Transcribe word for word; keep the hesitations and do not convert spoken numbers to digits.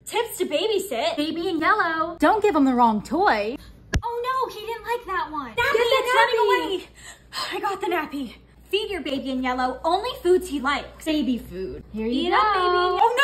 Tips to babysit. Baby in yellow. Don't give him the wrong toy. Oh no, he didn't like that one. Nappy, Get the it's nappy. running away. I got the nappy. Feed your baby in yellow only foods he likes. Baby food. Here you Eat go. up, baby. Oh